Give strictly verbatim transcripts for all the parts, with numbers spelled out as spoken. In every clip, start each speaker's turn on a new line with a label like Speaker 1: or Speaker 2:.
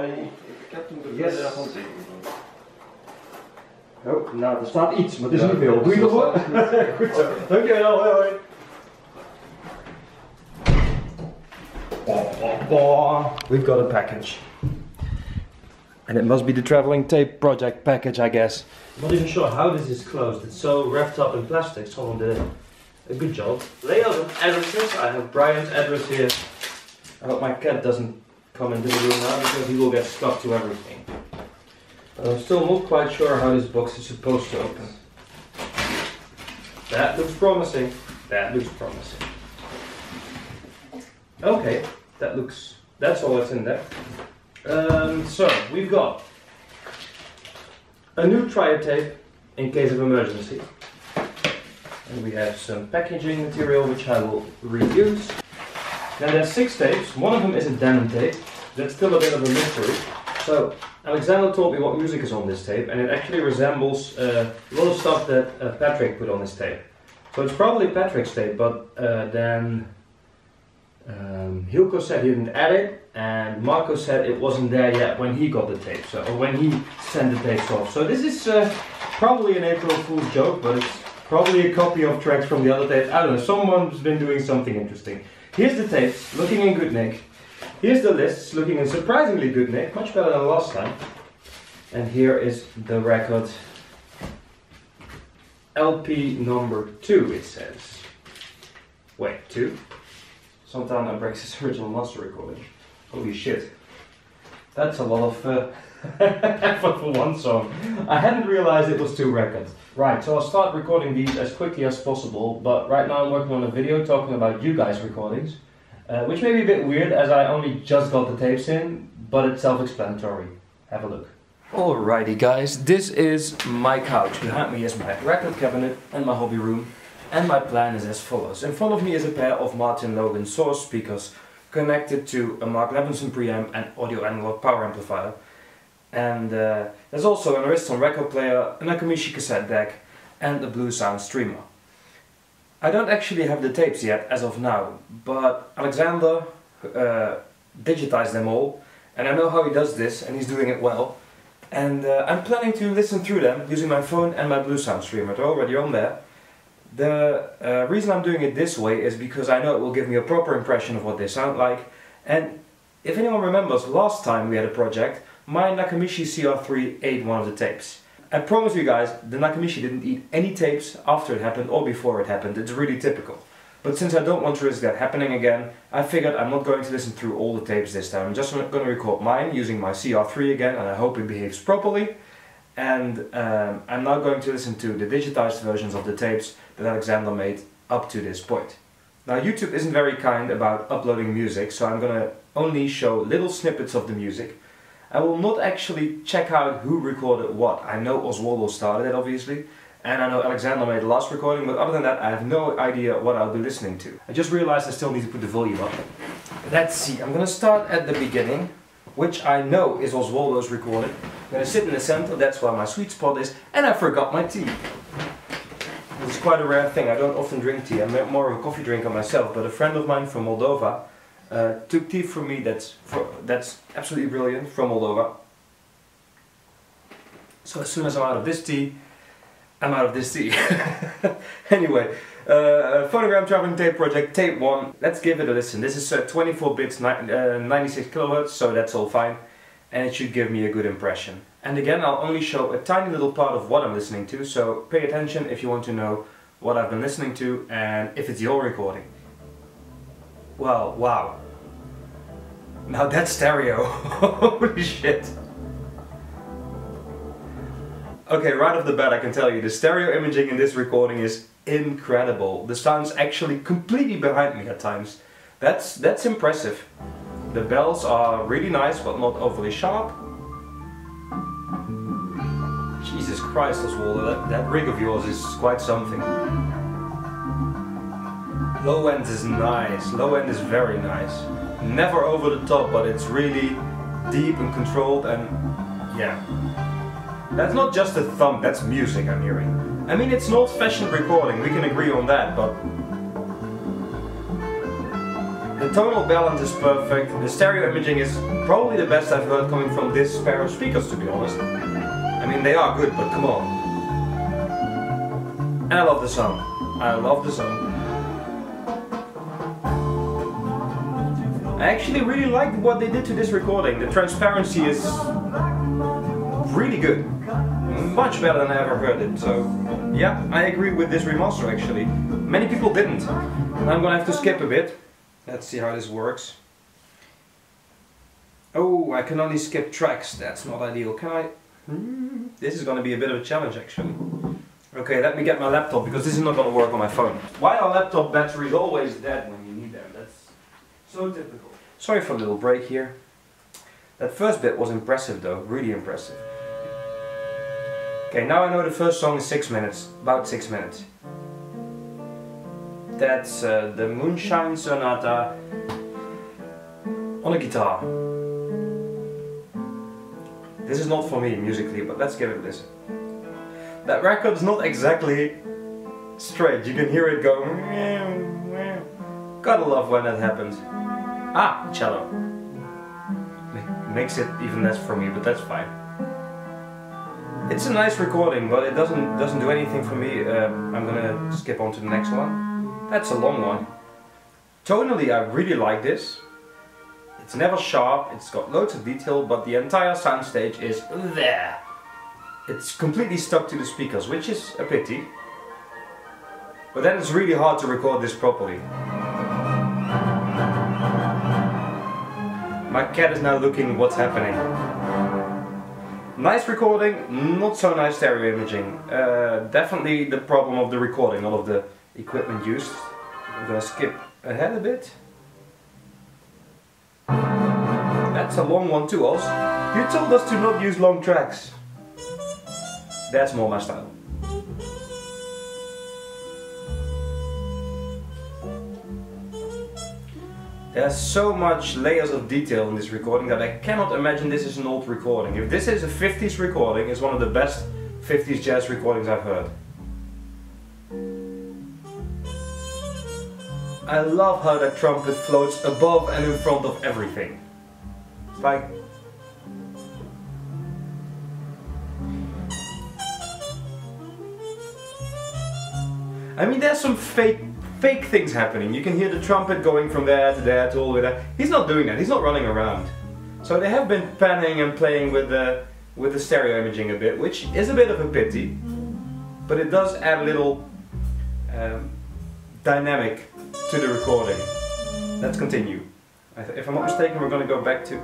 Speaker 1: Nee, ik heb toen de
Speaker 2: Yes.
Speaker 1: verder handtekening.
Speaker 2: Oh, nou, er staat iets, maar het is
Speaker 1: Ja,
Speaker 2: niet veel. Doe je ervoor? Goed zo. Dankjewel, hoi hoi. We've got a package. And it must be the traveling tape project package, I guess.
Speaker 3: I'm not even sure how this is closed. It's so wrapped up in plastic. Someone did a good job. Layout and addresses. I have Brian's address here.
Speaker 2: I hope my cat doesn't come into the room now because he will get stuck to everything. But I'm still not quite sure how this box is supposed to open. That looks promising. That looks promising. Okay, that looks, that's all that's in there. Um, so, we've got a new triad tape in case of emergency. And we have some packaging material which I will reuse. Now there's six tapes, one of them is a denim tape. That's still a bit of a mystery. So, Alexander told me what music is on this tape, and it actually resembles uh, a lot of stuff that uh, Patrick put on this tape. So it's probably Patrick's tape, but uh, then um, Hilko said he didn't add it, and Marco said it wasn't there yet when he got the tape, so or when he sent the tapes off. So this is uh, probably an April Fool's joke, but it's probably a copy of tracks from the other tapes. I don't know, someone's been doing something interesting. Here's the tapes, looking in good nick. Here's the lists, looking in surprisingly good nick, much better than last time. And here is the record. L P number two, it says. Wait, two? Sometime that breaks his original master recording. Holy shit. That's a lot of uh, effort for one song. I hadn't realized it was two records. Right, so I'll start recording these as quickly as possible, but right now I'm working on a video talking about you guys' recordings. Uh, which may be a bit weird as I only just got the tapes in, but it's self-explanatory. Have a look. Alrighty guys, this is my couch. Behind me is my record cabinet and my hobby room. And my plan is as follows. In front of me is a pair of Martin Logan Source speakers connected to a Mark Levinson preamp and audio analog power amplifier. And uh, there's also an Ariston record player, a Nakamichi cassette deck and a Blue Sound streamer. I don't actually have the tapes yet as of now, but Alexander uh, digitized them all, and I know how he does this, and he's doing it well. And uh, I'm planning to listen through them using my phone and my Blue Sound streamer. They're already on there. The uh, reason I'm doing it this way is because I know it will give me a proper impression of what they sound like. And if anyone remembers, last time we had a project, my Nakamichi C R three ate one of the tapes. I promise you guys, the Nakamichi didn't eat any tapes after it happened or before it happened. It's really typical. But since I don't want to risk that happening again, I figured I'm not going to listen through all the tapes this time. I'm just going to record mine using my C R three again, and I hope it behaves properly. And um, I'm now going to listen to the digitized versions of the tapes that Alexander made up to this point. Now YouTube isn't very kind about uploading music, so I'm going to only show little snippets of the music. I will not actually check out who recorded what. I know Oswaldo started it obviously, and I know Alexander made the last recording, but other than that I have no idea what I'll be listening to. I just realized I still need to put the volume up. Let's see, I'm going to start at the beginning, which I know is Oswaldo's recording. I'm going to sit in the center, that's where my sweet spot is, and I forgot my tea. It's quite a rare thing, I don't often drink tea, I'm more of a coffee drinker myself, but a friend of mine from Moldova Uh, took tea from me that's for, that's absolutely brilliant, from Moldova. So as soon as I'm out of this tea, I'm out of this tea. Anyway, uh, Phonogram Traveling Tape Project, Tape one. Let's give it a listen. This is uh, twenty-four bits, ninety-six kilohertz, so that's all fine. And it should give me a good impression. And again, I'll only show a tiny little part of what I'm listening to, so pay attention if you want to know what I've been listening to and if it's your recording. Well, wow. Now that's stereo. Holy shit. Okay, right off the bat I can tell you, the stereo imaging in this recording is incredible. The sound's actually completely behind me at times. That's, that's impressive. The bells are really nice, but not overly sharp. Jesus Christ, Oswaldo, that, that rig of yours is quite something. Low end is nice, low end is very nice. Never over the top, but it's really deep and controlled, and yeah. That's not just a thump, that's music I'm hearing. I mean, it's an old-fashioned recording, we can agree on that, but The tonal balance is perfect. The stereo imaging is probably the best I've heard coming from this pair of speakers, to be honest. I mean, they are good, but come on. And I love the sound. I love the sound. I actually really like what they did to this recording. The transparency is really good. Much better than I ever heard it. So, yeah, I agree with this remaster actually. Many people didn't. And I'm gonna have to skip a bit. Let's see how this works. Oh, I can only skip tracks. That's not ideal. Can I? Hmm. This is gonna be a bit of a challenge actually. Okay, let me get my laptop because this is not gonna work on my phone. Why are laptop batteries always dead when you need them? That's so typical. Sorry for a little break here. That first bit was impressive though, really impressive. Okay, now I know the first song is six minutes, about six minutes. That's uh, the Moonshine Sonata on a guitar. This is not for me musically, but let's give it a listen. That record is not exactly straight, you can hear it go. Gotta love when that happens. Ah, cello. Makes it even less for me, but that's fine. It's a nice recording, but it doesn't doesn't do anything for me. Uh, I'm gonna skip on to the next one. That's a long one. Tonally, I really like this. It's never sharp, it's got loads of detail, but the entire soundstage is there. It's completely stuck to the speakers, which is a pity. But then it's really hard to record this properly. My cat is now looking what's happening. Nice recording, not so nice stereo imaging. Uh, definitely the problem of the recording, not of the equipment used. I'm gonna skip ahead a bit. That's a long one too, Oz. You told us to not use long tracks. That's more my style. There's so much layers of detail in this recording that I cannot imagine this is an old recording. If this is a fifties recording, it's one of the best fifties jazz recordings I've heard. I love how that trumpet floats above and in front of everything. It's like... I mean, there's some fake fake things happening. You can hear the trumpet going from there to there to all the way there. He's not doing that, he's not running around. So they have been panning and playing with the, with the stereo imaging a bit, which is a bit of a pity. But it does add a little um, dynamic to the recording. Let's continue. If I'm not mistaken, we're going to go back to...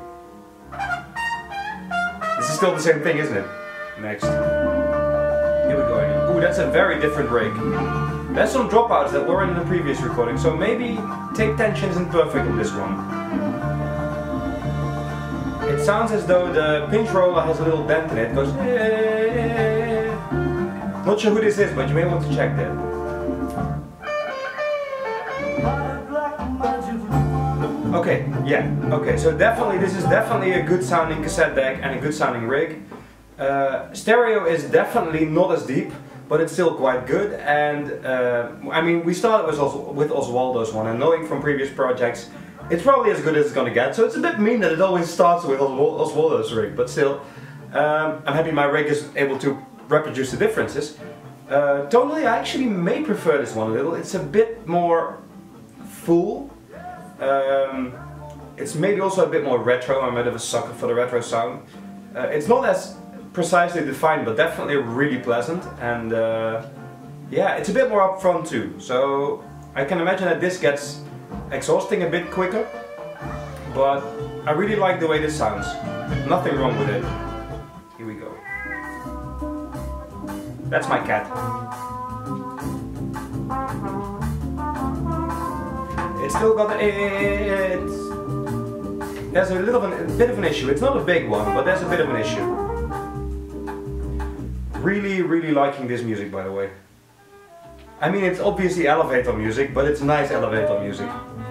Speaker 2: This is still the same thing, isn't it? Next. Here we go again. Ooh, that's a very different break. There's some dropouts that weren't in the previous recording, so maybe tape tension isn't perfect on this one. It sounds as though the pinch roller has a little dent in it. It goes... Not sure who this is, but you may want to check that. Okay, yeah, okay, so definitely, this is definitely a good sounding cassette deck and a good sounding rig. Uh, stereo is definitely not as deep, but it's still quite good, and uh, I mean, we started with, Os with Oswaldo's one, and knowing from previous projects, it's probably as good as it's gonna get, so it's a bit mean that it always starts with Oswald Oswaldo's rig, but still, um, I'm happy my rig is able to reproduce the differences. Uh, tonally, I actually may prefer this one a little. It's a bit more full. Um, it's maybe also a bit more retro. I'm a bit of a sucker for the retro sound. Uh, it's not as precisely defined, but definitely really pleasant, and uh, yeah, it's a bit more upfront too, so I can imagine that this gets exhausting a bit quicker, but I really like the way this sounds. Nothing wrong with it. Here we go. That's my cat. It's still got a... It's, there's a little of an, a bit of an issue. It's not a big one, but there's a bit of an issue. Really, really liking this music, by the way. I mean, it's obviously elevator music, but it's nice elevator music.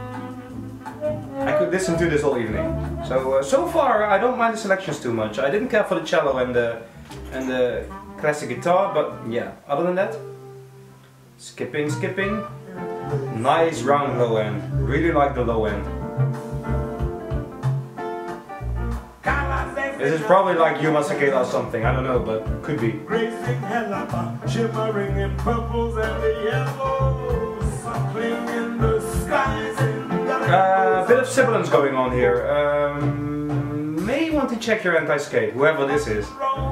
Speaker 2: I could listen to this all evening. So, uh, so far, I don't mind the selections too much. I didn't care for the cello and the, and the classic guitar, but yeah, other than that, skipping, skipping. Nice round low end. Really like the low end. This is probably like Yuma Sakela or something, I don't know, but could be.
Speaker 1: Shimmering in purples and the yellows, circling in the skies.
Speaker 2: Uh, a bit of sibilance going on here. Um, may want to check your anti-skate, whoever this is.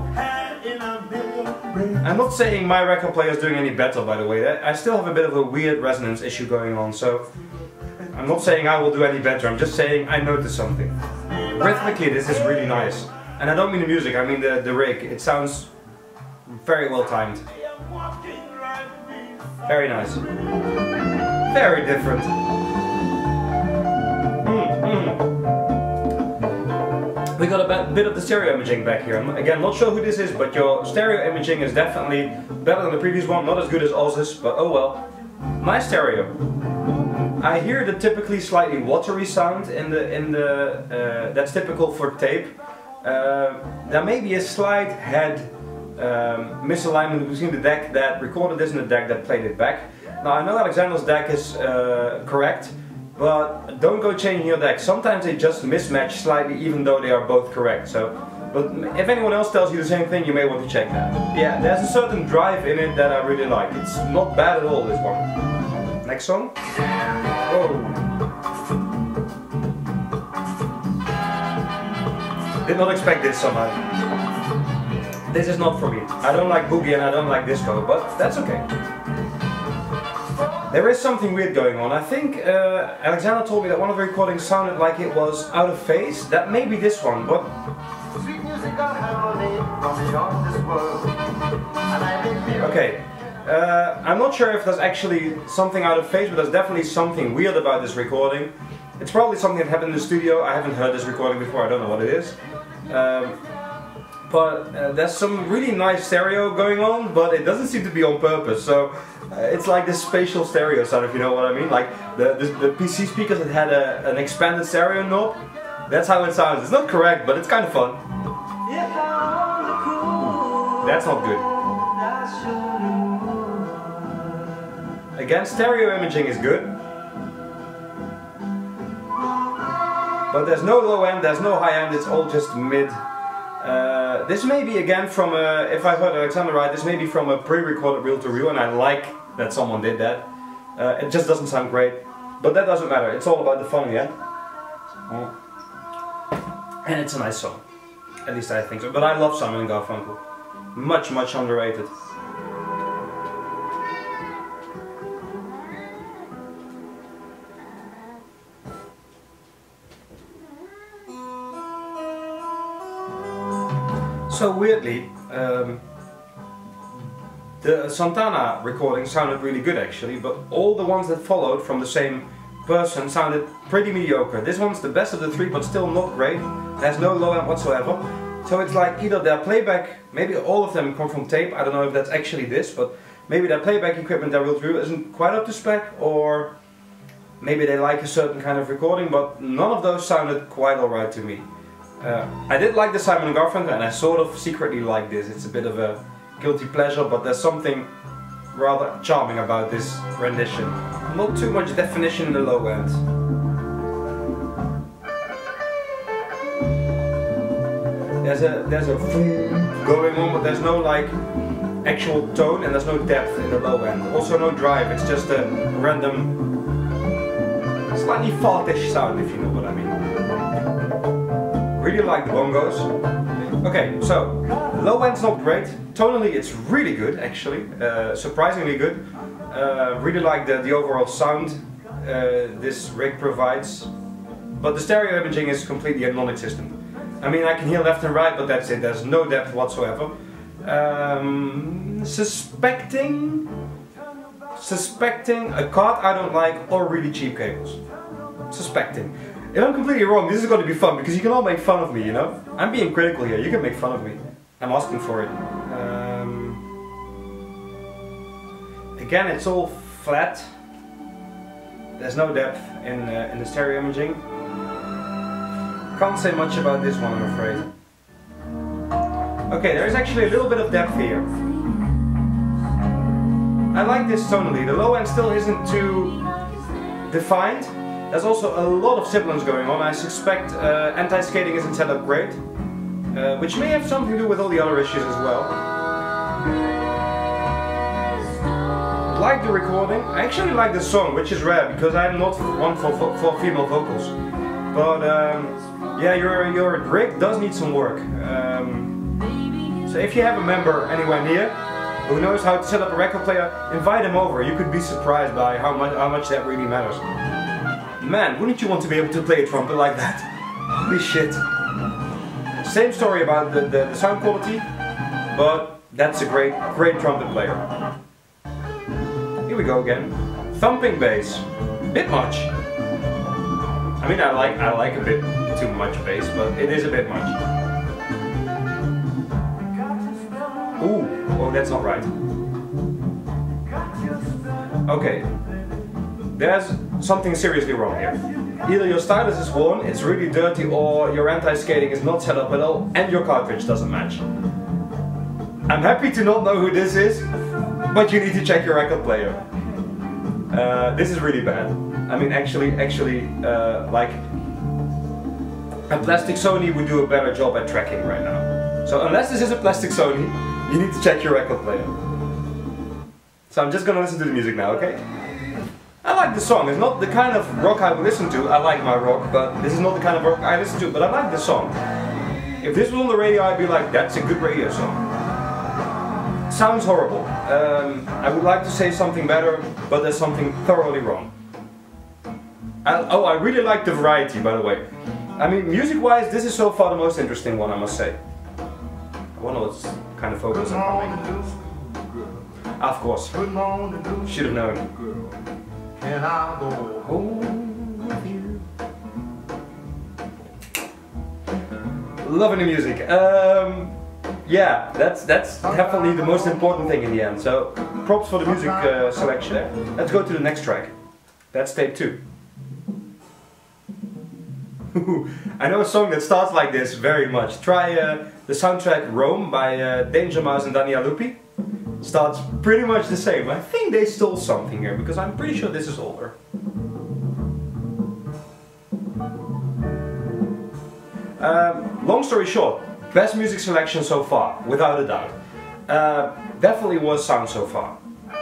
Speaker 2: I'm not saying my record player is doing any better, by the way. I still have a bit of a weird resonance issue going on, so I'm not saying I will do any better. I'm just saying I noticed something. Rhythmically, this is really nice. And I don't mean the music, I mean the, the rig. It sounds very well timed. Very nice. Very different. Mm, mm. We got a bit of the stereo imaging back here. I'm, again, not sure who this is, but your stereo imaging is definitely better than the previous one. Not as good as Oz's, but oh well. Nice stereo. I hear the typically slightly watery sound in the in the uh, that's typical for tape. Uh, there may be a slight head um, misalignment between the deck that recorded this and the deck that played it back. Now I know Alexander's deck is uh, correct, but don't go changing your deck. Sometimes they just mismatch slightly, even though they are both correct. So, but if anyone else tells you the same thing, you may want to check that. Yeah, there's a certain drive in it that I really like. It's not bad at all, this one. Next song. Whoa. Did not expect this somehow. This is not for me. I don't like boogie and I don't like disco, but that's okay. There is something weird going on. I think uh, Alexander told me that one of the recordings sounded like it was out of phase. That may be this one, but... Okay. Uh, I'm not sure if there's actually something out of phase, but there's definitely something weird about this recording. It's probably something that happened in the studio. I haven't heard this recording before, I don't know what it is. Um, but uh, there's some really nice stereo going on, but it doesn't seem to be on purpose. So uh, it's like this spatial stereo sound, if you know what I mean. Like the, the, the P C speakers that had a, an expanded stereo knob. That's how it sounds. It's not correct, but it's kind of fun. Ooh, that's not good. Again, stereo imaging is good, but there's no low end, there's no high end, it's all just mid. Uh, this may be again from a, if I heard Alexander right, this may be from a pre-recorded reel-to-reel, and I like that someone did that. Uh, it just doesn't sound great, but that doesn't matter, it's all about the fun, yeah? And it's a nice song, at least I think so, but I love Simon and Garfunkel. Much, much underrated. So weirdly, um, the Santana recording sounded really good actually, but all the ones that followed from the same person sounded pretty mediocre. This one's the best of the three, but still not great. There's no low end whatsoever. So it's like either their playback, maybe all of them come from tape, I don't know if that's actually this, but maybe their playback equipment, their reel-to-reel isn't quite up to spec, or maybe they like a certain kind of recording, but none of those sounded quite alright to me. Uh, I did like the Simon and Garfunkel, and I sort of secretly like this. It's a bit of a guilty pleasure, but there's something rather charming about this rendition. Not too much definition in the low end. There's a there's a going on, but there's no like actual tone, and there's no depth in the low end. Also no drive. It's just a random, slightly fartish sound, if you know what I mean. Really like the bongos. Okay, so low end's not great. Tonally, it's really good, actually, uh, surprisingly good. Uh, really like the the overall sound uh, this rig provides, but the stereo imaging is completely non-existent. I mean, I can hear left and right, but that's it. There's no depth whatsoever. Um, suspecting, suspecting a card I don't like, or really cheap cables. Suspecting. If I'm completely wrong, this is going to be fun, because you can all make fun of me, you know? I'm being critical here, you can make fun of me. I'm asking for it. Um, again, it's all flat. There's no depth in, uh, in the stereo imaging. Can't say much about this one, I'm afraid. Okay, there is actually a little bit of depth here. I like this tonally. The low end still isn't too defined, There's also a lot of sibilance going on. I suspect uh, anti-skating isn't set up great, uh, which may have something to do with all the other issues as well. Like the recording. I actually like the song, which is rare because I'm not one for, for, for female vocals. But um, yeah, your, your rig does need some work. Um, so if you have a member anywhere near who knows how to set up a record player, invite him over. You could be surprised by how much, how much that really matters. Man, wouldn't you want to be able to play a trumpet like that? Holy shit. Same story about the, the, the sound quality, but that's a great, great trumpet player. Here we go again. Thumping bass. Bit much. I mean, I like, I like a bit too much bass, but it is a bit much. Ooh, oh, that's not right. Okay. There's something seriously wrong here. Either your stylus is worn, it's really dirty, or your anti-skating is not set up at all, and your cartridge doesn't match. I'm happy to not know who this is, but you need to check your record player. Uh, this is really bad. I mean, actually, actually, uh, like, a plastic Sony would do a better job at tracking right now. So unless this is a plastic Sony, you need to check your record player. So I'm just gonna listen to the music now, okay? I like the song. It's not the kind of rock I would listen to. I like my rock, but this is not the kind of rock I listen to, but I like the song. If this was on the radio, I'd be like, that's a good radio song. Sounds horrible. Um, I would like to say something better, but there's something thoroughly wrong. I, oh, I really like the variety, by the way. I mean, music-wise, this is so far the most interesting one, I must say. I wonder what kind of vocals I'm coming. Of course. Should have known.
Speaker 1: And I'll go
Speaker 2: home with you. Loving the music. Um, yeah, that's that's definitely the most important thing in the end. So props for the music uh, selection there. Let's go to the next track. That's tape two. I know a song that starts like this very much. Try uh, the soundtrack Rome by uh, Danger Mouse and Daniel Lupi. Starts pretty much the same. I think they stole something here because I'm pretty sure this is older. Um, long story short, best music selection so far, without a doubt. Uh, definitely was sound so far.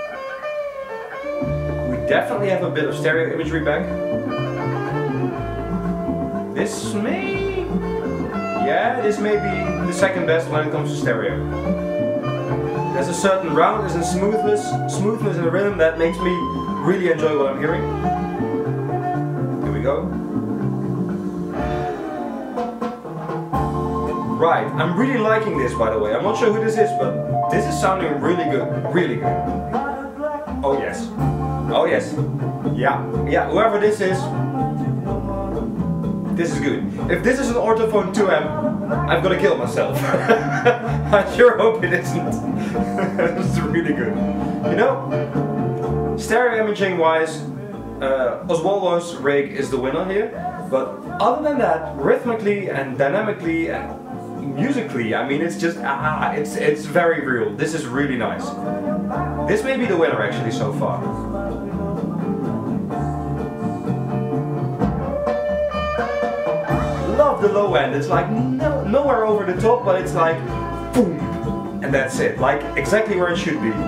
Speaker 2: We definitely have a bit of stereo imagery back. This may... yeah, this may be the second best when it comes to stereo. There's a certain roundness and smoothness, smoothness in the rhythm that makes me really enjoy what I'm hearing. Here we go. Right, I'm really liking this, by the way. I'm not sure who this is, but this is sounding really good, really good. Oh yes, oh yes, yeah, yeah. Whoever this is, this is good. If this is an Orthophone two amp, I've got to kill myself. I sure hope it isn't. It's really good. You know, stereo imaging wise, uh, Oswaldo's rig is the winner here. But other than that, rhythmically and dynamically and musically, I mean, it's just ah, it's it's very real. This is really nice. This may be the winner actually so far. Love the low end. It's like no, nowhere over the top, but it's like boom, and that's it. Like exactly where it should be.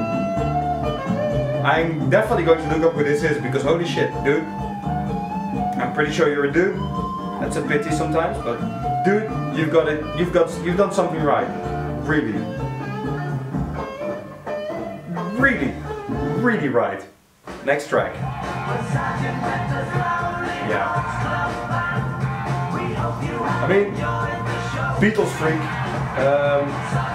Speaker 2: I'm definitely going to look up who this is because holy shit, dude. I'm pretty sure you're a dude. That's a pity sometimes, but dude, you've got it. You've got. You've done something right. Really. Really, really right. Next track. Yeah. I mean, Beatles freak. Um,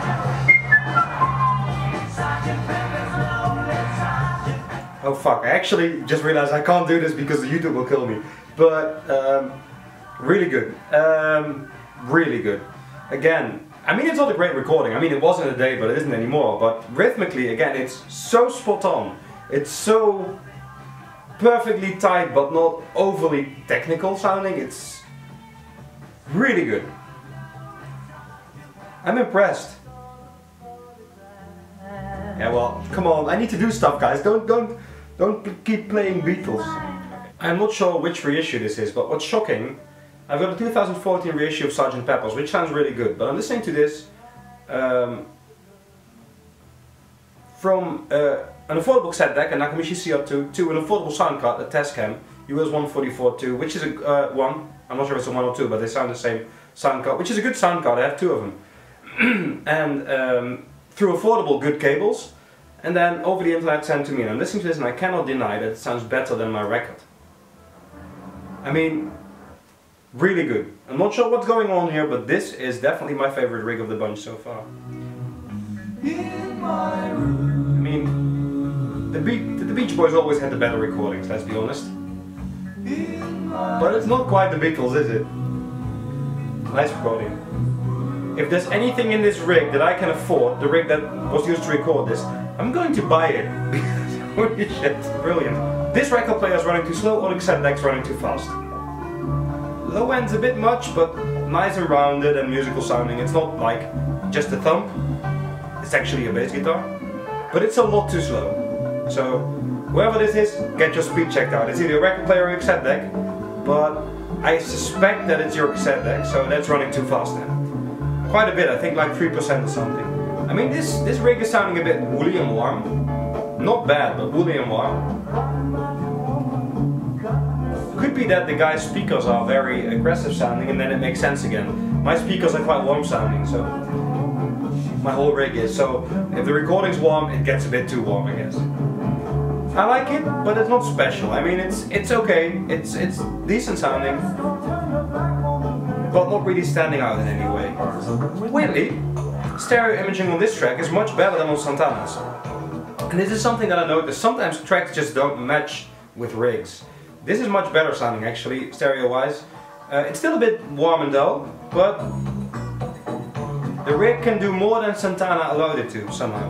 Speaker 2: oh fuck, I actually just realized I can't do this because YouTube will kill me. But, um, really good. Um, really good. Again, I mean, it's not a great recording. I mean, it wasn't a day, but it isn't anymore. But rhythmically, again, it's so spot on. It's so perfectly tight, but not overly technical sounding. It's really good. I'm impressed. Yeah, well, come on. I need to do stuff, guys. Don't, don't, don't keep playing Beatles. Okay. I'm not sure which reissue this is, but what's shocking, I've got a two thousand fourteen reissue of Sergeant Pepper's, which sounds really good, but I'm listening to this um, from uh, an affordable cassette deck, a Nakamichi C R two, to an affordable sound card, a Tascam U S one forty-four two, which is a uh, one, I'm not sure if it's a one or two, but they sound the same sound card, which is a good sound card, I have two of them. And um, through affordable good cables, and then over the internet sent to me, and I'm listening to this and I cannot deny that it sounds better than my record. I mean, really good. I'm not sure what's going on here, but this is definitely my favorite rig of the bunch so far. I mean, the, Be the Beach Boys always had the better recordings, let's be honest. But it's not quite the Beatles, is it? Nice recording. If there's anything in this rig that I can afford, the rig that was used to record this, I'm going to buy it. Holy shit, brilliant. This record player is running too slow, or the cassette deck's running too fast. Low end's a bit much, but nice and rounded and musical sounding. It's not like just a thump, it's actually a bass guitar. But it's a lot too slow. So, whoever this is, get your speed checked out. It's either a record player or a cassette deck, but I suspect that it's your cassette deck, so that's running too fast then. Quite a bit, I think like three percent or something. I mean, this, this rig is sounding a bit woolly and warm. Not bad, but woolly and warm. Could be that the guy's speakers are very aggressive sounding and then it makes sense again. My speakers are quite warm sounding, so my whole rig is. So if the recording's warm, it gets a bit too warm, I guess. I like it, but it's not special. I mean, it's it's okay. It's it's decent sounding, but not really standing out in any way. Weirdly, stereo imaging on this track is much better than on Santana's. And this is something that I noticed. Sometimes tracks just don't match with rigs. This is much better sounding actually, stereo-wise. Uh, it's still a bit warm and dull, but the rig can do more than Santana allowed it to, somehow.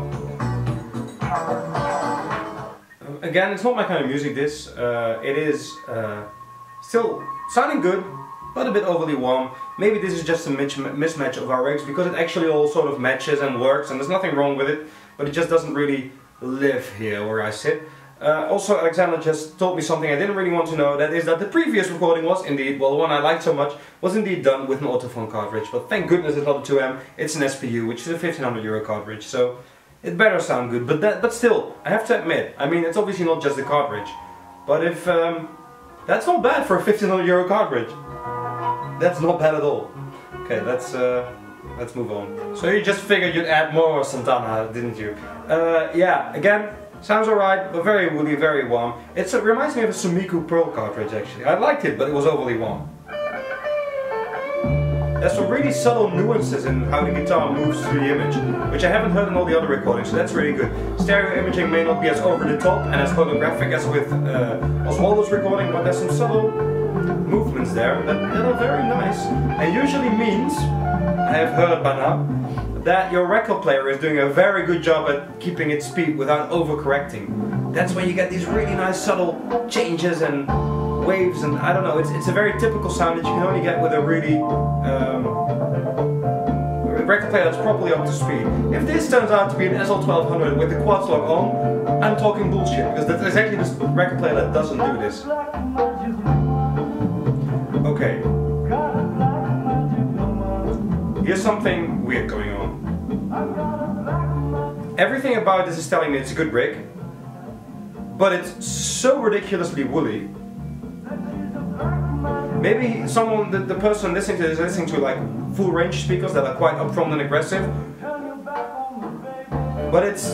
Speaker 2: Again, it's not my kind of music, this. Uh, it is uh, still sounding good, but a bit overly warm. Maybe this is just a mismatch of our rigs, because it actually all sort of matches and works, and there's nothing wrong with it, but it just doesn't really live here where I sit. Uh, also, Alexander just told me something I didn't really want to know, that is that the previous recording was indeed, well, the one I liked so much, was indeed done with an Autophone cartridge, but thank goodness it's not a two M, it's an S P U, which is a fifteen hundred euro cartridge, so it better sound good, but that, but still, I have to admit, I mean, it's obviously not just the cartridge, but if, um, that's not bad for a fifteen hundred euro cartridge. That's not bad at all. Okay, let's, uh, let's move on. So you just figured you'd add more Santana, didn't you? Uh, yeah, again, sounds alright, but very woolly, very warm. It's, it reminds me of a Sumiku Pearl cartridge actually. I liked it, but it was overly warm. There's some really subtle nuances in how the guitar moves through the image, which I haven't heard in all the other recordings, so that's really good. Stereo imaging may not be as over the top and as holographic as with uh, Oswaldo's recording, but there's some subtle movements there that, that are very nice, and usually means, I have heard by now, that your record player is doing a very good job at keeping its speed without overcorrecting. That's when you get these really nice subtle changes and waves, and I don't know, it's, it's a very typical sound that you can only get with a really um, a record player that's properly up to speed. If this turns out to be an S L twelve hundred with the quad lock on, I'm talking bullshit, because that's exactly the record player that doesn't do this. Okay. Here's something weird going on. Everything about this is telling me it's a good rig, but it's so ridiculously woolly. Maybe someone, the, the person listening to this is listening to like full range speakers that are quite upfront and aggressive, but it's...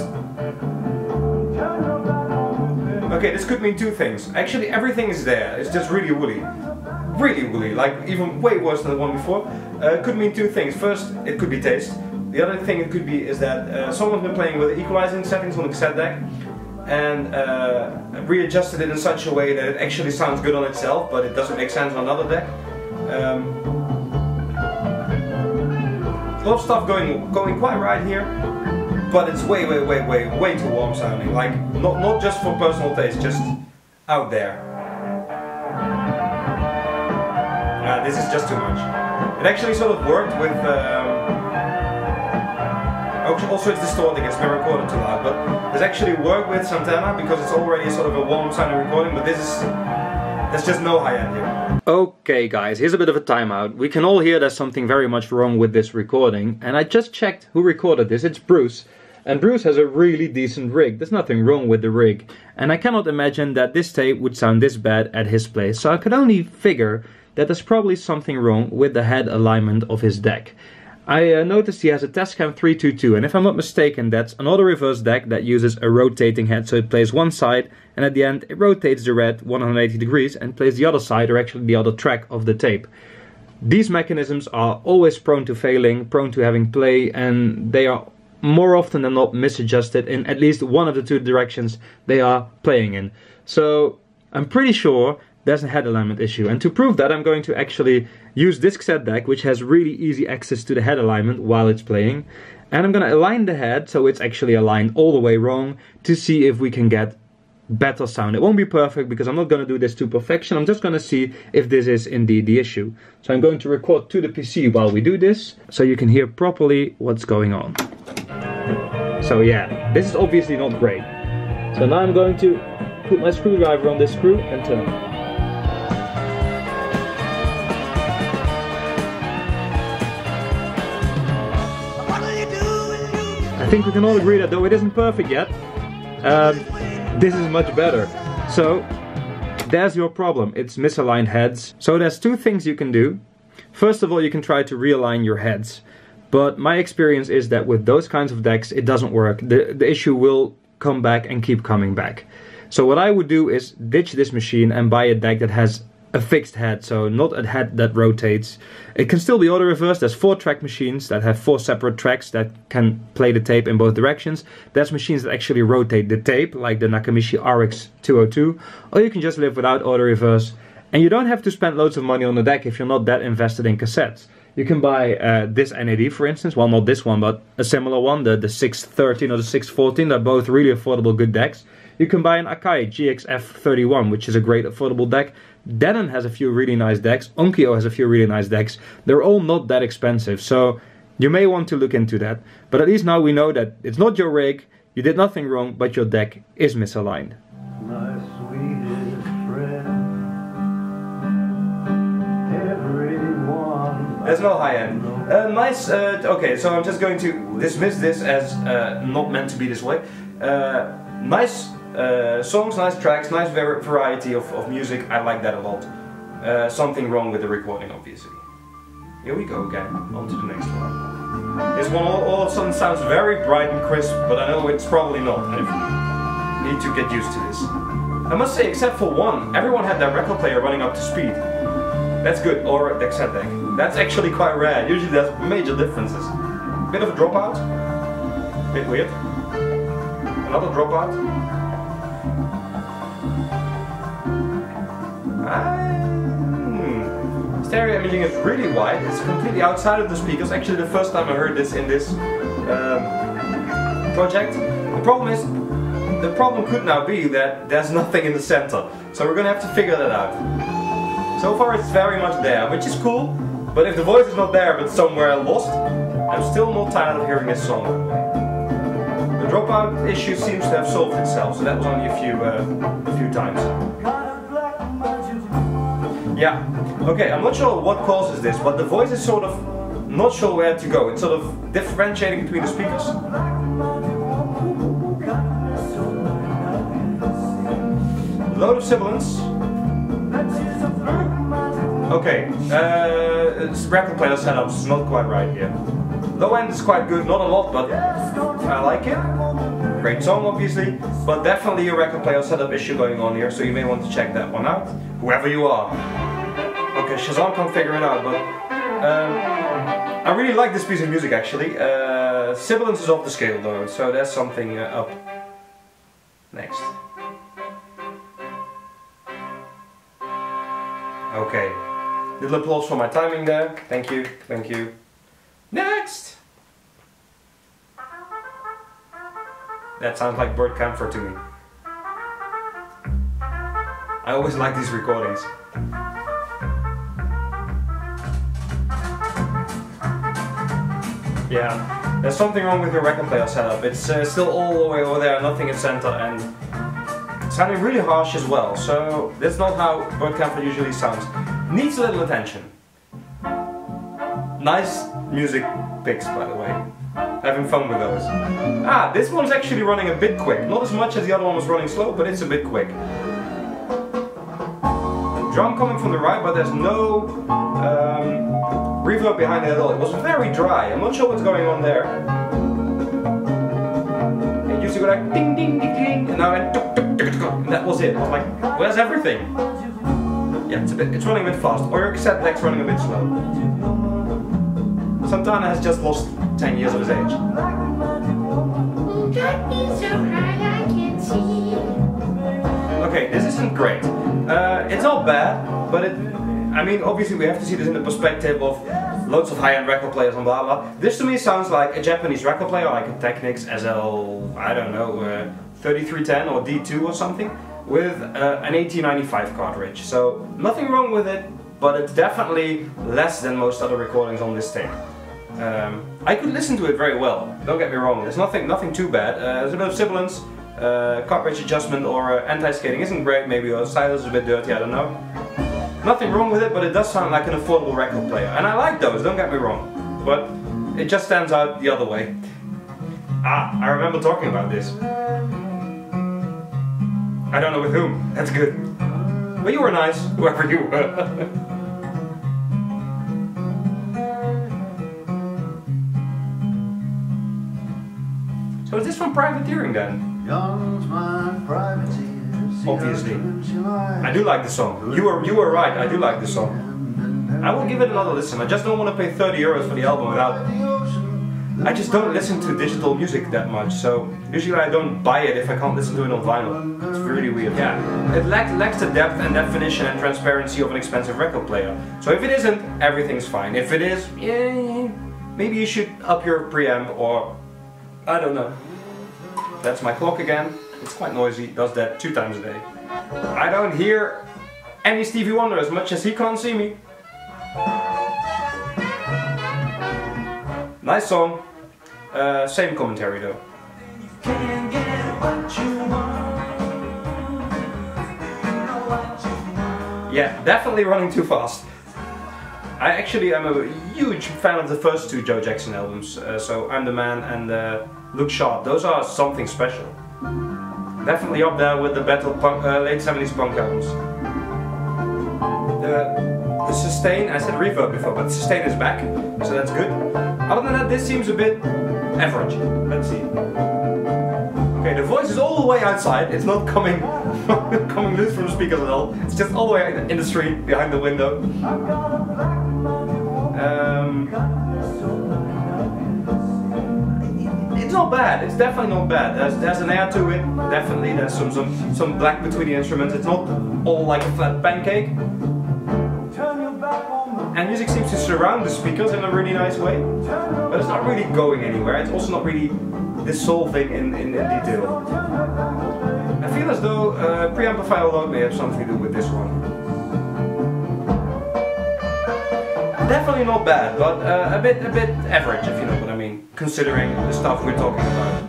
Speaker 2: Okay, this could mean two things. Actually, everything is there, it's just really woolly. Really woolly, like even way worse than the one before. Uh, it could mean two things. First, it could be taste. The other thing it could be is that uh, someone's been playing with the equalizing settings on the cassette deck and uh, readjusted it in such a way that it actually sounds good on itself, but it doesn't make sense on another deck. Um, a lot of stuff going going quite right here, but it's way, way, way, way, way too warm sounding. Like not not just for personal taste, just out there. Uh, this is just too much. It actually sort of worked with. Um, also, it's distorting. It's been recorded too loud, but it's actually worked with Santana because it's already sort of a warm sounding recording. But this is There's just no hi-end here. Okay guys, here's a bit of a timeout. We can all hear there's something very much wrong with this recording, and I just checked who recorded this. It's Bruce. And Bruce has a really decent rig. There's nothing wrong with the rig. And I cannot imagine that this tape would sound this bad at his place. So I could only figure that there's probably something wrong with the head alignment of his deck. I uh, noticed he has a Tascam three two two, and if I'm not mistaken, that's an auto-reverse deck that uses a rotating head. So it plays one side, and at the end it rotates the red one hundred eighty degrees and plays the other side, or actually the other track of the tape. These mechanisms are always prone to failing, prone to having play, and they are more often than not misadjusted in at least one of the two directions they are playing in. So I'm pretty sure there's a head alignment issue, and to prove that I'm going to actually use this cassette deck, which has really easy access to the head alignment while it's playing, and I'm going to align the head so it's actually aligned all the way wrong to see if we can get better sound. It won't be perfect because I'm not going to do this to perfection. I'm just going to see if this is indeed the issue. So I'm going to record to the P C while we do this so you can hear properly what's going on. So yeah, this is obviously not great. So now I'm going to put my screwdriver on this screw and turn. I think we can all agree that though it isn't perfect yet, um, this is much better. So there's your problem, it's misaligned heads. So there's two things you can do. First of all, you can try to realign your heads. But my experience is that with those kinds of decks, it doesn't work. The, the issue will come back and keep coming back. So what I would do is ditch this machine and buy a deck that has a fixed head, so not a head that rotates. It can still be auto-reverse. There's four track machines that have four separate tracks that can play the tape in both directions. There's machines that actually rotate the tape, like the Nakamichi R X two oh two, or you can just live without auto-reverse. And you don't have to spend loads of money on the deck if you're not that invested in cassettes. You can buy uh, this N A D, for instance, well, not this one, but a similar one, the, the six thirteen or the six fourteen. They're both really affordable good decks. You can buy an Akai G X F thirty-one, which is a great affordable deck. Denon has a few really nice decks. Onkyo has a few really nice decks. They're all not that expensive, so you may want to look into that. But at least now we know that it's not your rig, you did nothing wrong, but your deck is misaligned.
Speaker 1: My sweetest friend, everyone.
Speaker 2: There's no high end. Uh, nice, uh, okay, so I'm just going to dismiss this as uh, not meant to be this way. Uh, nice uh, songs, nice tracks, nice var variety of, of music, I like that a lot. Uh, something wrong with the recording, obviously. Here we go again, on to the next one. This one all, all of a sudden sounds very bright and crisp, but I know it's probably not. I need to get used to this. I must say, except for one, everyone had their record player running up to speed. That's good, or the cassette deck. That's actually quite rare. Usually there's major differences. Bit of a dropout. Bit weird. Another dropout. Ah, hmm. Stereo imaging is really wide. It's completely outside of the speakers. Actually, the first time I heard this in this um, project. The problem is, the problem could now be that there's nothing in the center. So we're gonna have to figure that out. So far it's very much there, which is cool, but if the voice is not there but somewhere lost, I'm still not tired of hearing this song. The dropout issue seems to have solved itself, so that was only a few, uh, a few times. Yeah, okay, I'm not sure what causes this, but the voice is sort of not sure where to go. It's sort of differentiating between the speakers. Load of sibilance. Okay, uh, record player setup's not quite right here. Low end is quite good, not a lot, but I like it. Great song, obviously, but definitely a record player setup issue going on here, so you may want to check that one out, whoever you are. Okay, Shazam can't figure it out, but um, I really like this piece of music actually. Uh, sibilance is off the scale though, so there's something uh, up. Next. Okay, little applause for my timing there. Thank you, thank you. Next! That sounds like Bert Camphor to me. I always like these recordings. Yeah, there's something wrong with your record player setup. It's uh, still all the way over there, nothing in center, and sounding really harsh as well, so that's not how Bird Camper usually sounds. Needs a little attention. Nice music picks, by the way. Having fun with those. Ah, this one's actually running a bit quick. Not as much as the other one was running slow, but it's a bit quick. Drum coming from the right, but there's no um, reverb behind it at all. It was very dry. I'm not sure what's going on there. It used to go like ding ding ding ding, and now it went tuk tuk tuk tuk, and that was it. I was like, where's everything? Yeah, it's a bit. It's running a bit fast. Or your cassette deck's running a bit slow. Santana has just lost ten years of his age. Okay, this isn't great. Uh, it's not bad, but it, I mean, obviously we have to see this in the perspective of loads of high-end record players and blah blah. This to me sounds like a Japanese record player, like a Technics S L, I don't know, uh, thirty-three ten or D two or something, with uh, an eighteen ninety-five cartridge. So nothing wrong with it, but it's definitely less than most other recordings on this tape. Um, I could listen to it very well, don't get me wrong, there's nothing nothing too bad. Uh, there's a bit of sibilance, uh, cartridge adjustment or uh, anti-skating isn't great maybe, or stylus is a bit dirty, I don't know. Nothing wrong with it, but it does sound like an affordable record player. And I like those, don't get me wrong, but it just stands out the other way. Ah, I remember talking about this. I don't know with whom, that's good. But you were nice, whoever you were. So is this from Privateering then? Obviously. I do like the song. You were you were right, I do like the song. I will give it another listen. I just don't want to pay thirty euros for the album without... I just don't listen to digital music that much, so usually I don't buy it if I can't listen to it on vinyl. It's really weird. Yeah, it lacks, lacks the depth and definition and transparency of an expensive record player. So if it isn't, everything's fine. If it is, yeah, maybe you should up your preamp or... I don't know. That's my clock again. It's quite noisy. It does that two times a day. I don't hear any Stevie Wonder as much as he can't see me. Nice song. Uh, same commentary though. Yeah, definitely running too fast. I actually am a huge fan of the first two Joe Jackson albums, uh, so I'm the Man and uh, Look Sharp. Those are something special. Definitely up there with the battle punk, uh, late seventies punk albums. The, the sustain, I said reverb before, but the sustain is back, so that's good. Other than that, this seems a bit average. Let's see. Okay, the voice is all the way outside. It's not coming coming loose from the speakers at all. It's just all the way in the street, behind the window. Um, it's not bad. It's definitely not bad. There's, there's an air to it. Definitely. There's some some some black between the instruments. It's not all like a flat pancake. And music seems to surround the speakers in a really nice way, but it's not really going anywhere. It's also not really dissolving in, in, in detail. I feel as though uh, preamplifier load may have something to do with this one. Definitely not bad, but uh, a bit a bit average, if you know what I mean, considering the stuff we're talking about.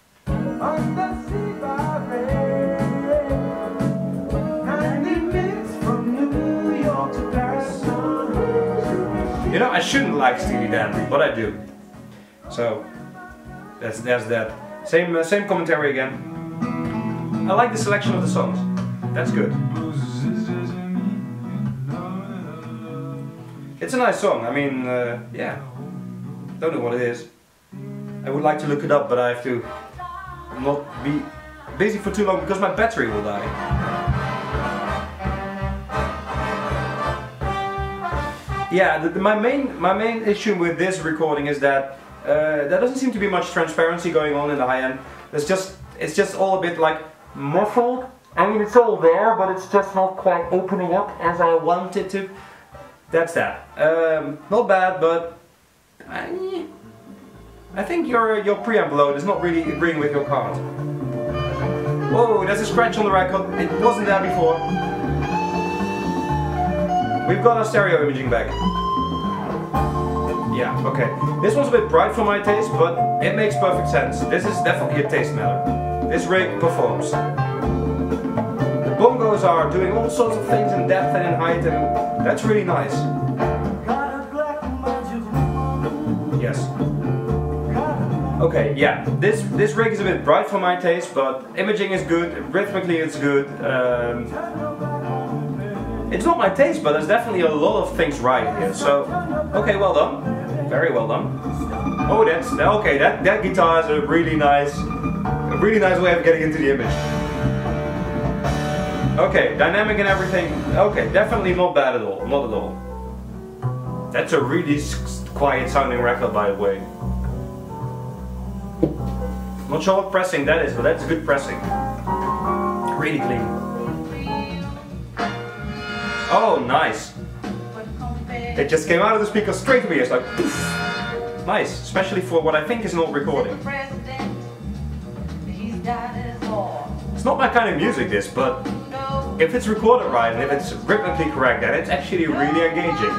Speaker 2: You know, I shouldn't like Steely Dan, but I do. So that's that's that. Same uh, same commentary again. I like the selection of the songs. That's good. It's a nice song. I mean, uh, yeah. Don't know what it is. I would like to look it up, but I have to not be busy for too long because my battery will die. Yeah, the, the, my main my main issue with this recording is that uh, there doesn't seem to be much transparency going on in the high end. It's just it's just all a bit like muffled. I mean, it's all there, but it's just not quite opening up as I want it to. That's that. Um, not bad, but I, I think your your preamp load is not really agreeing with your card. Whoa, there's a scratch on the record. It wasn't there before. We've got our stereo imaging back. Yeah, okay. This one's a bit bright for my taste, but it makes perfect sense. This is definitely a taste matter. This rig performs. echoes are doing all sorts of things in depth and in height, and that's really nice. Yes. Okay, yeah, this this rig is a bit bright for my taste, but imaging is good, rhythmically it's good. Um, it's not my taste, but there's definitely a lot of things right here. So, okay, well done, very well done. Oh, that's okay. That that guitar is a really nice, a really nice way of getting into the image. Okay, dynamic and everything. Okay, definitely not bad at all, not at all. That's a really quiet sounding record, by the way. Not sure what pressing that is, but that's good pressing. Really clean. Oh, nice. It just came out of the speaker straight to me. It's like, poof. Nice, especially for what I think is not recording. It's not my kind of music, this, but if it's recorded right and if it's rhythmically correct, then it's actually really engaging.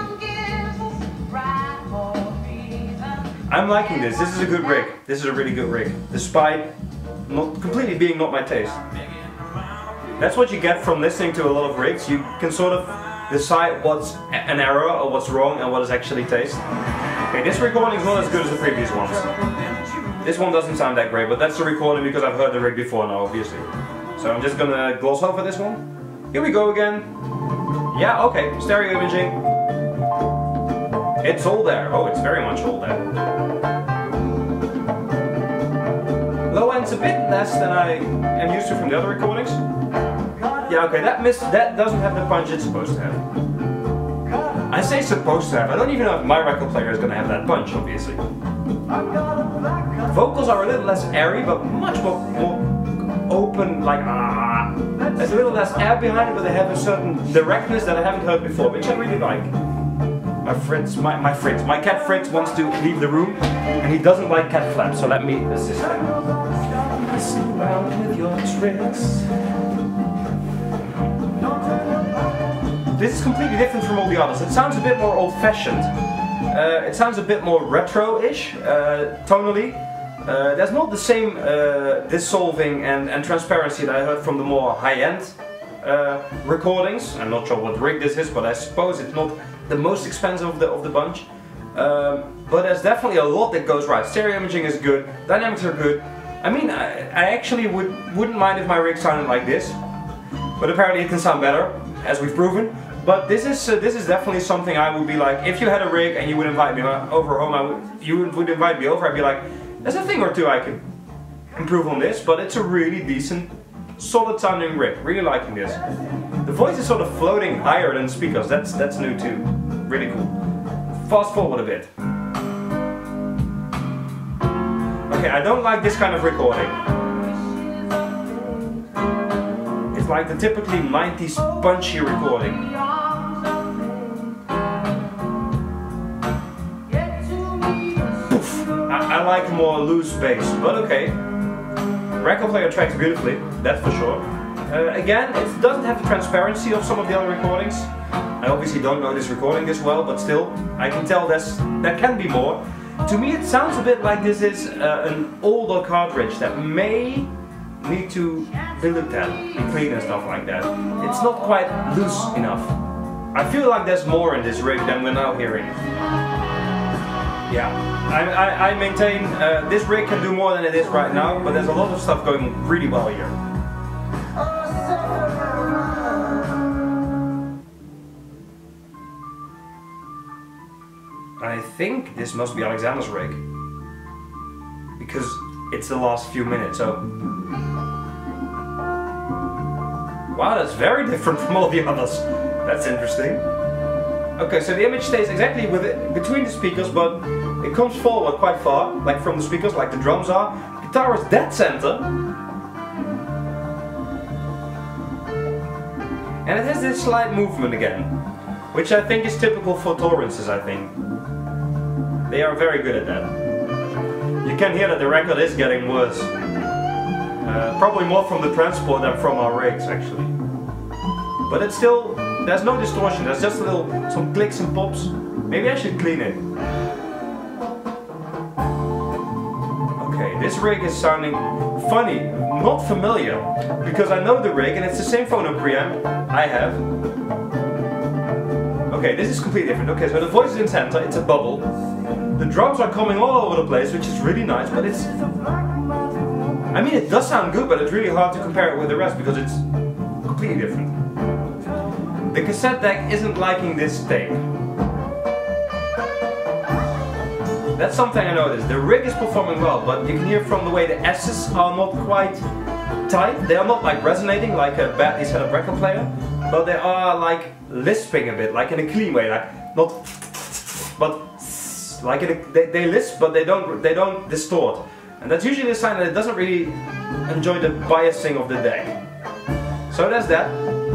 Speaker 2: I'm liking this. This is a good rig. This is a really good rig, despite not completely being not my taste. That's what you get from listening to a lot of rigs. You can sort of decide what's an error or what's wrong and what is actually taste. Okay, this recording is not as good as the previous ones. This one doesn't sound that great, but that's the recording because I've heard the rig before now, obviously. So I'm just gonna gloss over this one. Here we go again. Yeah, okay, stereo imaging. It's all there. Oh, it's very much all there. Low end's a bit less than I am used to from the other recordings. Yeah, okay, that miss that doesn't have the punch it's supposed to have. I say supposed to have. I don't even know if my record player is going to have that punch, obviously. Vocals are a little less airy, but much more, more open, like ah. There's a little less air behind it, but they have a certain directness that I haven't heard before, which I really like. My Fritz, my, my Fritz, my cat Fritz wants to leave the room, and he doesn't like cat flaps, so let me assist him. Mess around with your tricks. This is completely different from all the others. It sounds a bit more old-fashioned. Uh, it sounds a bit more retro-ish, uh, tonally. Uh, there's not the same uh, dissolving and, and transparency that I heard from the more high-end uh, recordings. I'm not sure what rig this is, but I suppose it's not the most expensive of the, of the bunch. Um, but there's definitely a lot that goes right. Stereo imaging is good, dynamics are good. I mean, I, I actually would, wouldn't mind if my rig sounded like this. But apparently it can sound better, as we've proven. But this is uh, this is definitely something I would be like, if you had a rig and you would invite me over home, I would, you would, would invite me over, I'd be like, there's a thing or two I could improve on this, but it's a really decent, solid sounding rig. Really liking this. The voice is sort of floating higher than speakers. That's that's new too. Really cool. Fast forward a bit. Okay, I don't like this kind of recording. It's like the typically nineties punchy recording. Poof. I, I like more loose bass, but okay. Record player tracks beautifully, that's for sure. Uh, again, it doesn't have the transparency of some of the other recordings. I obviously don't know this recording this well, but still, I can tell there's, there can be more. To me it sounds a bit like this is uh, an older cartridge that may need to be looked at, be clean and stuff like that. It's not quite loose enough. I feel like there's more in this rig than we're now hearing. Yeah, I, I, I maintain uh, this rig can do more than it is right now, but there's a lot of stuff going really well here. I think this must be Alexander's rig, because it's the last few minutes, so... Wow, that's very different from all the others. That's interesting. Okay, so the image stays exactly with it, between the speakers, but it comes forward quite far, like from the speakers, like the drums are. The guitar is dead center. And it has this slight movement again, which I think is typical for Torrances, I think. They are very good at that. You can hear that the record is getting worse. Uh, probably more from the transport than from our rigs, actually. But it's still, there's no distortion, there's just a little, some clicks and pops. Maybe I should clean it. Okay, this this rig is sounding funny, not familiar, because I know the rig and it's the same phono preamp I have. Okay, this is completely different. Okay, so the voice is in center, it's a bubble. The drums are coming all over the place, which is really nice, but it's... I mean, it does sound good, but it's really hard to compare it with the rest because it's completely different. The cassette deck isn't liking this tape. That's something I noticed. The rig is performing well, but you can hear from the way the S's are not quite tight. They are not like resonating like a badly set up record player, but they are like lisping a bit, like in a clean way, like not, but like in a, they, they lisp, but they don't they don't distort. And that's usually a sign that it doesn't really enjoy the biasing of the deck. So there's that.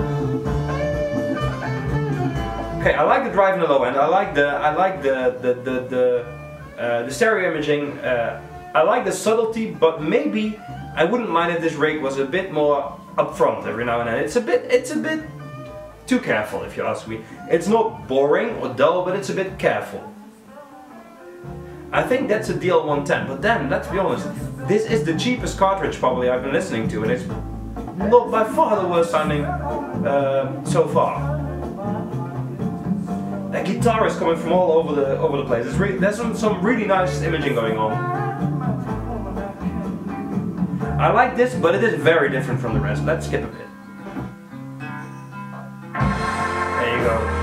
Speaker 2: Okay, I like the drive in the low end. I like the I like the the the the, uh, the stereo imaging. Uh, I like the subtlety, but maybe I wouldn't mind if this rig was a bit more upfront every now and then. It's a bit it's a bit too careful, if you ask me. It's not boring or dull, but it's a bit careful. I think that's a D L one ten, but then, let's be honest, this is the cheapest cartridge probably I've been listening to, and it's not by far the worst sounding uh, so far. That guitar is coming from all over the over the place. It's really, there's some, some really nice imaging going on. I like this, but it is very different from the rest. Let's skip a bit. There you go.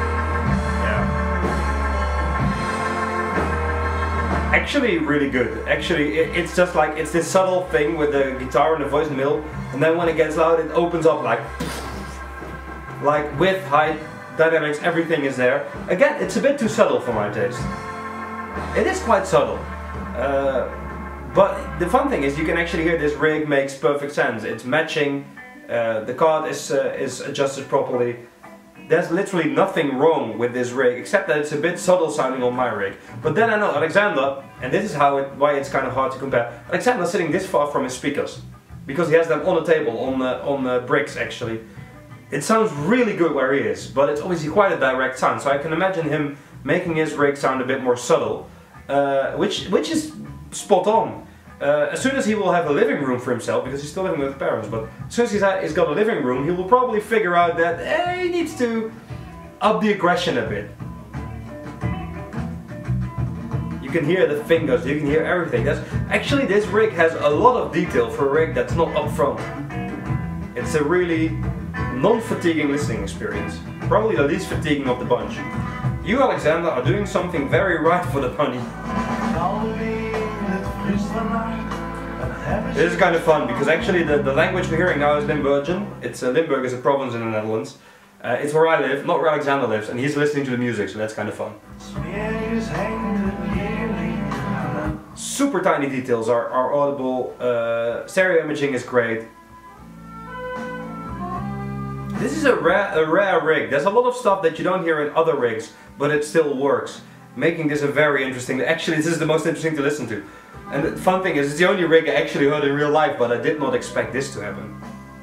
Speaker 2: Actually really good. Actually it, it's just like, it's this subtle thing with the guitar and the voice in the middle, and then when it gets loud it opens up like like width, height, dynamics, everything is there. Again, it's a bit too subtle for my taste. It is quite subtle. Uh, but the fun thing is you can actually hear this rig makes perfect sense. It's matching, uh, the card is, uh, is adjusted properly. There's literally nothing wrong with this rig, except that it's a bit subtle sounding on my rig. But then I know Alexander, and this is how it, why it's kind of hard to compare. Alexander's sitting this far from his speakers, because he has them on the table, on the, on the bricks actually. It sounds really good where he is, but it's obviously quite a direct sound, so I can imagine him making his rig sound a bit more subtle, uh, which, which is spot on. Uh, as soon as he will have a living room for himself, because he's still living with his parents, but as soon as he's, ha he's got a living room, he will probably figure out that eh, he needs to up the aggression a bit. You can hear the fingers, you can hear everything. That's, actually, this rig has a lot of detail for a rig that's not up front. It's a really non-fatiguing listening experience. Probably the least fatiguing of the bunch. You, Alexander, are doing something very right for the bunny. This is kind of fun because actually the, the language we're hearing now is Limburgian. It's uh, Limburg is a province in the Netherlands. Uh, it's where I live, not where Alexander lives, and he's listening to the music, so that's kind of fun. Super tiny details are, are audible. Uh, stereo imaging is great. This is a rare, a rare rig. There's a lot of stuff that you don't hear in other rigs, but it still works, making this a very interesting. Actually, this is the most interesting to listen to. And the fun thing is, it's the only rig I actually heard in real life, but I did not expect this to happen.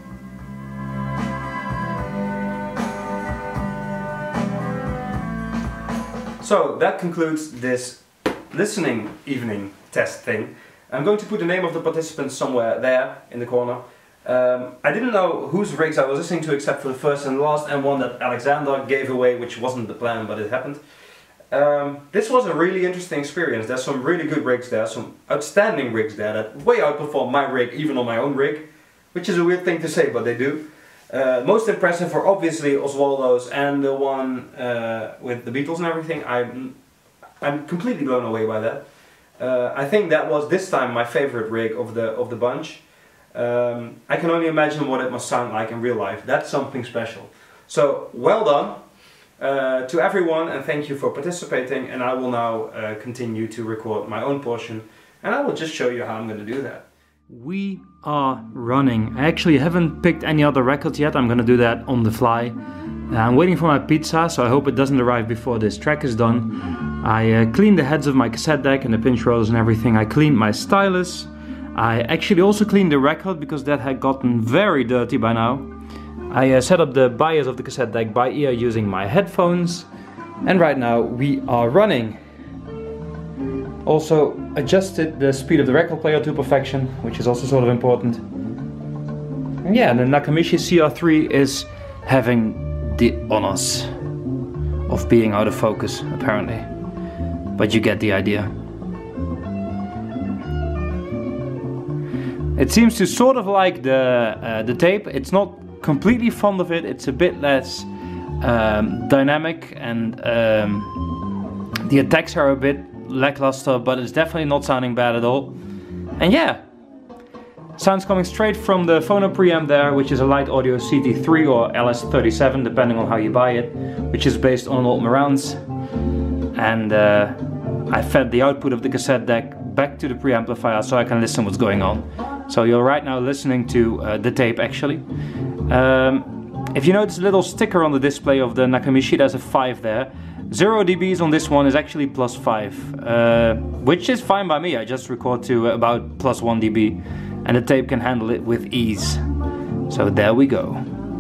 Speaker 2: So that concludes this listening evening test thing. I'm going to put the name of the participants somewhere there in the corner. Um, I didn't know whose rigs I was listening to except for the first and last, and one that Alexander gave away, which wasn't the plan, but it happened. Um, this was a really interesting experience. There's some really good rigs there, some outstanding rigs there that way outperform my rig, even on my own rig, which is a weird thing to say, but they do. Uh, most impressive were obviously Oswaldo's and the one uh, with the Beatles and everything. I'm, I'm completely blown away by that. Uh, I think that was this time my favorite rig of the, of the bunch. Um, I can only imagine what it must sound like in real life. That's something special. So, well done. Uh, to everyone, and thank you for participating, and I will now uh, continue to record my own portion, and I will just show you how I'm going to do that. We are running. I actually haven't picked any other records yet. I'm going to do that on the fly. Uh, I'm waiting for my pizza, so I hope it doesn't arrive before this track is done. I uh, cleaned the heads of my cassette deck and the pinch rollers and everything. I cleaned my stylus. I actually also cleaned the record because that had gotten very dirty by now. I uh, set up the bias of the cassette deck by ear using my headphones, and right now we are running. Also adjusted the speed of the record player to perfection, which is also sort of important. And yeah, the Nakamichi C R three is having the honors of being out of focus, apparently. But you get the idea. It seems to sort of like the, uh, the tape. It's not completely fond of it. It's a bit less um, dynamic, and um, the attacks are a bit lackluster, but it's definitely not sounding bad at all. And yeah, sounds coming straight from the Phono preamp there, which is a Light Audio C T three or L S thirty-seven, depending on how you buy it, which is based on an old Marantz. And uh, I fed the output of the cassette deck back to the preamplifier so I can listen what's going on. So you're right now listening to uh, the tape actually. Um, if you notice a little sticker on the display of the Nakamichi, there's a five there. Zero dBs on this one is actually plus five, uh, which is fine by me. I just record to about plus one dB, and the tape can handle it with ease. So there we go.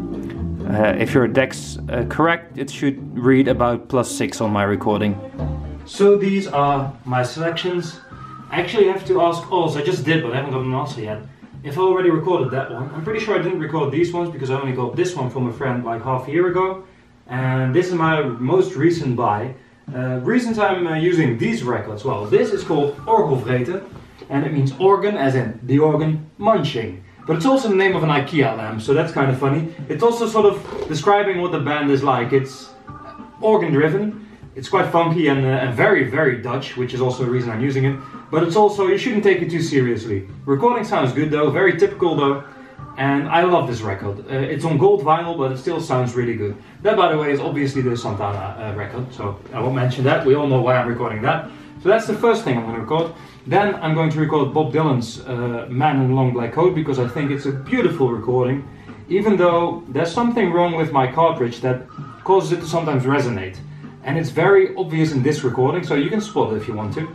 Speaker 2: Uh, if your deck's uh, correct, it should read about plus six on my recording. So these are my selections. I actually have to ask also, I just did but I haven't got an answer yet, if I already recorded that one. I'm pretty sure I didn't record these ones because I only got this one from a friend like half a year ago. And this is my most recent buy. Uh, reasons I'm uh, using these records, well, this is called Orgelvreten, and it means organ as in the organ munching. But it's also the name of an IKEA lamp, so that's kind of funny. It's also sort of describing what the band is like. It's organ driven, it's quite funky and, uh, and very, very Dutch, which is also the reason I'm using it. But it's also, you shouldn't take it too seriously. Recording sounds good though, very typical though. And I love this record. Uh, it's on gold vinyl, but it still sounds really good. That, by the way, is obviously the Santana uh, record, so I won't mention that. We all know why I'm recording that. So that's the first thing I'm going to record. Then I'm going to record Bob Dylan's uh, Man in a Long Black Coat, because I think it's a beautiful recording, even though there's something wrong with my cartridge that causes it to sometimes resonate. And it's very obvious in this recording, so you can spot it if you want to.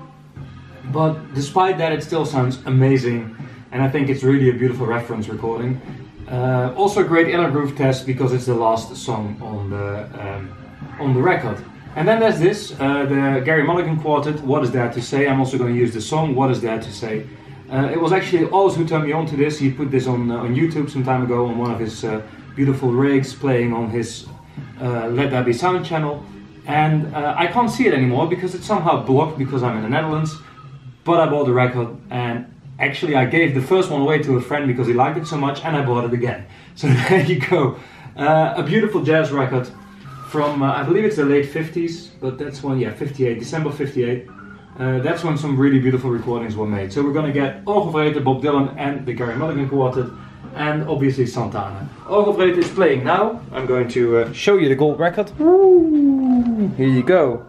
Speaker 2: But despite that, it still sounds amazing. And I think it's really a beautiful reference recording. Uh, also a great inner groove test because it's the last song on the um, on the record. And then there's this, uh, the Gary Mulligan Quartet, What Is There To Say. I'm also going to use the song What Is There To Say. Uh, it was actually Oz who turned me on to this. He put this on, uh, on YouTube some time ago on one of his uh, beautiful rigs, playing on his uh, Let There Be Sound channel. And uh, I can't see it anymore because it's somehow blocked because I'm in the Netherlands. But I bought the record, and actually I gave the first one away to a friend because he liked it so much, and I bought it again. So there you go. Uh, a beautiful jazz record from, uh, I believe it's the late fifties, but that's when, yeah, fifty-eight, December fifty-eight. Uh, that's when some really beautiful recordings were made. So we're going to get Orgelvreten, Bob Dylan and the Gary Mulligan Quartet, and obviously Santana. Orgelvreten is playing now. I'm going to uh, show you the gold record. Ooh, here you go.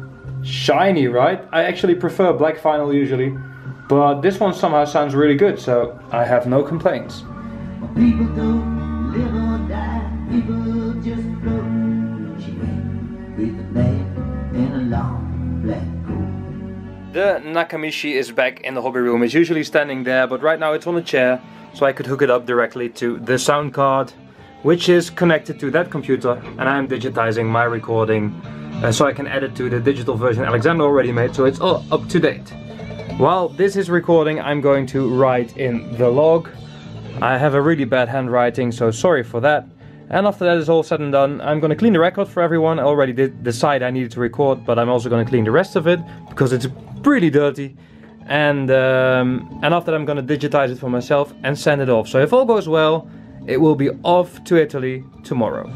Speaker 2: Shiny, right? I actually prefer black vinyl usually, but this one somehow sounds really good, so I have no complaints.
Speaker 4: People don't live or die, people just float. She went with the man in a long black coat.
Speaker 2: The Nakamichi is back in the hobby room. It's usually standing there, but right now it's on a chair, so I could hook it up directly to the sound card, which is connected to that computer, and I'm digitizing my recording uh, so I can add it to the digital version Alexander already made, so it's all up to date. While this is recording, I'm going to write in the log. I have a really bad handwriting, so sorry for that. And after that is all said and done, I'm going to clean the record for everyone. I already did decide I needed to record, but I'm also going to clean the rest of it because it's pretty dirty. And um, and after that I'm going to digitize it for myself and send it off. So if all goes well, it will be off to Italy tomorrow.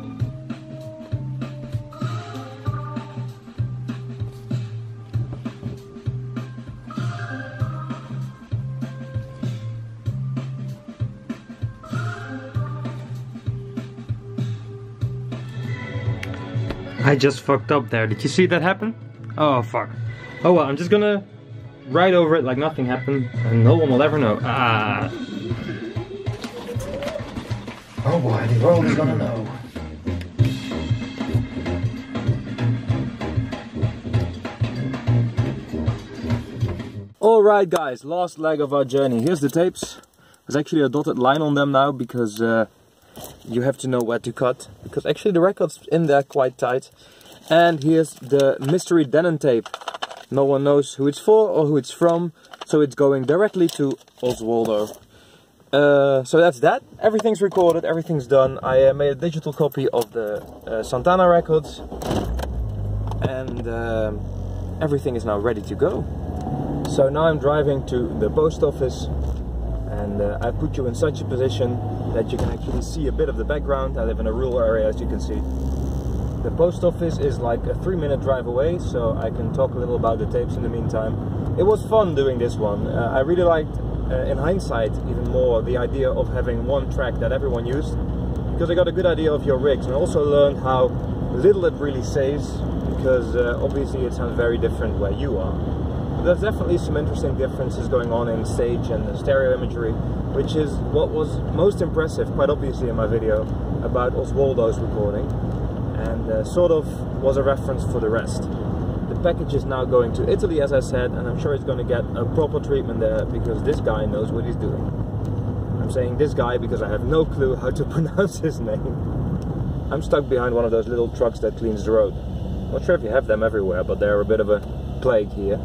Speaker 2: I just fucked up there. Did you see that happen? Oh fuck. Oh well, I'm just gonna write over it like nothing happened and no one will ever know. Ah. Oh boy, the world is gonna know. Alright guys, last leg of our journey. Here's the tapes. There's actually a dotted line on them now because uh, you have to know where to cut, because actually the record's in there quite tight. And here's the mystery Denon tape. No one knows who it's for or who it's from, so it's going directly to Oswaldo. Uh, so that's that. Everything's recorded, everything's done. I uh, made a digital copy of the uh, Santana records, and um, everything is now ready to go. So now I'm driving to the post office, and uh, I put you in such a position that you can actually see a bit of the background. I live in a rural area, as you can see. The post office is like a three minute drive away, so I can talk a little about the tapes in the meantime. It was fun doing this one. Uh, I really liked, uh, in hindsight even more, the idea of having one track that everyone used, because I got a good idea of your rigs, and I also learned how little it really saves, because uh, obviously it sounds very different where you are. There's definitely some interesting differences going on in stage and stereo imagery, which is what was most impressive, quite obviously in my video, about Oswaldo's recording, and uh, sort of was a reference for the rest. The package is now going to Italy, as I said, and I'm sure it's going to get a proper treatment there, because this guy knows what he's doing. I'm saying this guy because I have no clue how to pronounce his name. I'm stuck behind one of those little trucks that cleans the road. Not sure if you have them everywhere, but they're a bit of a plague here.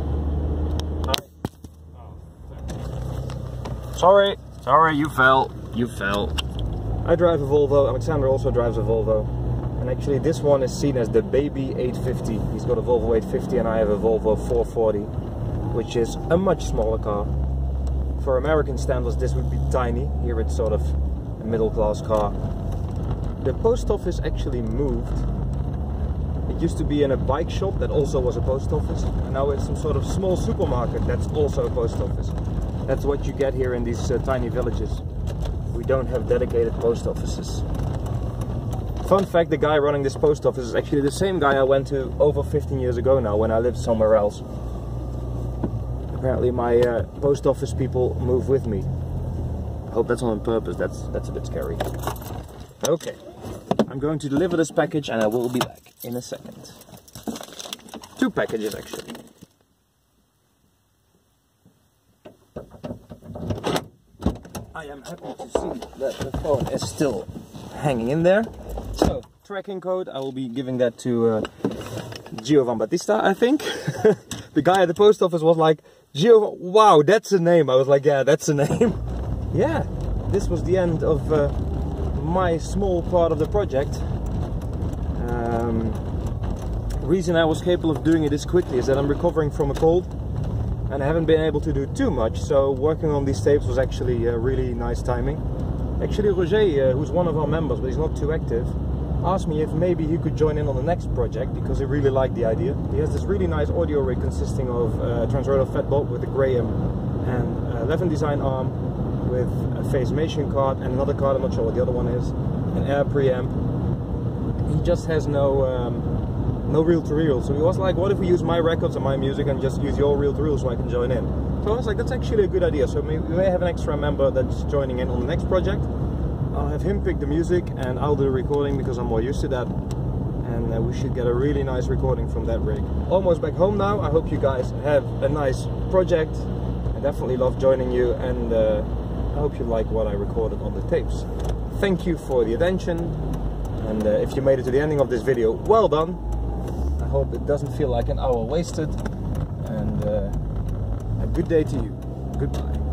Speaker 2: Sorry, sorry, you fell, you fell. I drive a Volvo, Alexander also drives a Volvo. And actually this one is seen as the baby eight fifty. He's got a Volvo eight fifty and I have a Volvo four forty, which is a much smaller car. For American standards this would be tiny. Here it's sort of a middle class car. The post office actually moved. It used to be in a bike shop that also was a post office. And now it's some sort of small supermarket that's also a post office. That's what you get here in these uh, tiny villages. We don't have dedicated post offices. Fun fact, the guy running this post office is actually the same guy I went to over fifteen years ago now, when I lived somewhere else. Apparently my uh, post office people move with me. I hope that's not on purpose, that's, that's a bit scary. Okay, I'm going to deliver this package and I will be back in a second. Two packages actually. I am happy to see that the phone is still hanging in there. So, tracking code, I will be giving that to uh, Giovan Battista, I think. The guy at the post office was like, Gio, wow, that's a name. I was like, yeah, that's a name. Yeah, this was the end of uh, my small part of the project. Um, reason I was capable of doing it this quickly is that I'm recovering from a cold. And I haven't been able to do too much, so working on these tapes was actually uh, really nice timing. Actually, Roger, uh, who's one of our members, but he's not too active, asked me if maybe he could join in on the next project, because he really liked the idea. He has this really nice audio rig consisting of a Transrotor Fatbot with a Graham and a eleven design arm with a phase Mason card and another card, I'm not sure what the other one is, an air preamp. He just has no um, no reel-to-reel, so he was like, what if we use my records and my music and just use your reel-to-reel so I can join in? So I was like, that's actually a good idea, so we may have an extra member that's joining in on the next project. I'll have him pick the music and I'll do the recording because I'm more used to that, and uh, we should get a really nice recording from that rig. Almost back home now. I hope you guys have a nice project. I definitely love joining you, and uh, I hope you like what I recorded on the tapes. Thank you for the attention, and uh, if you made it to the ending of this video, well done. I hope it doesn't feel like an hour wasted, and uh, a good day to you. Goodbye.